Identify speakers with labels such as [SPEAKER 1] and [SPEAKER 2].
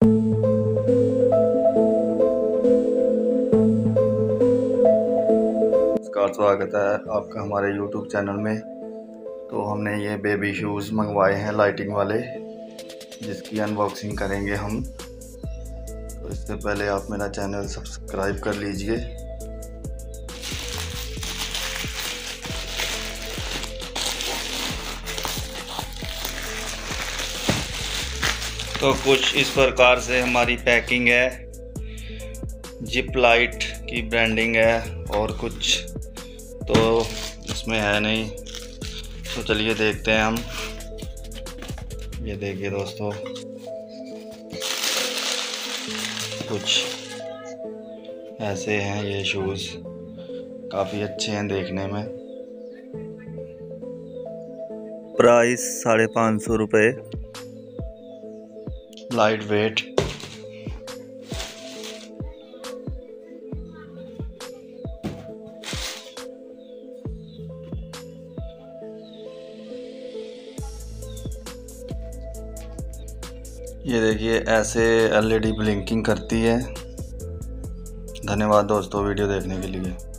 [SPEAKER 1] नमस्कार, स्वागत है आपका हमारे YouTube चैनल में। तो हमने ये बेबी शूज़ मंगवाए हैं लाइटिंग वाले, जिसकी अनबॉक्सिंग करेंगे हम। तो इससे पहले आप मेरा चैनल सब्सक्राइब कर लीजिए। तो कुछ इस प्रकार से हमारी पैकिंग है, जिप लाइट की ब्रांडिंग है, और कुछ तो इसमें है नहीं। तो चलिए देखते हैं हम। ये देखिए दोस्तों, कुछ ऐसे हैं ये शूज़, काफ़ी अच्छे हैं देखने में। प्राइस 550 रुपये, लाइट वेट। ये देखिए ऐसे LED ब्लिंकिंग करती है। धन्यवाद दोस्तों वीडियो देखने के लिए।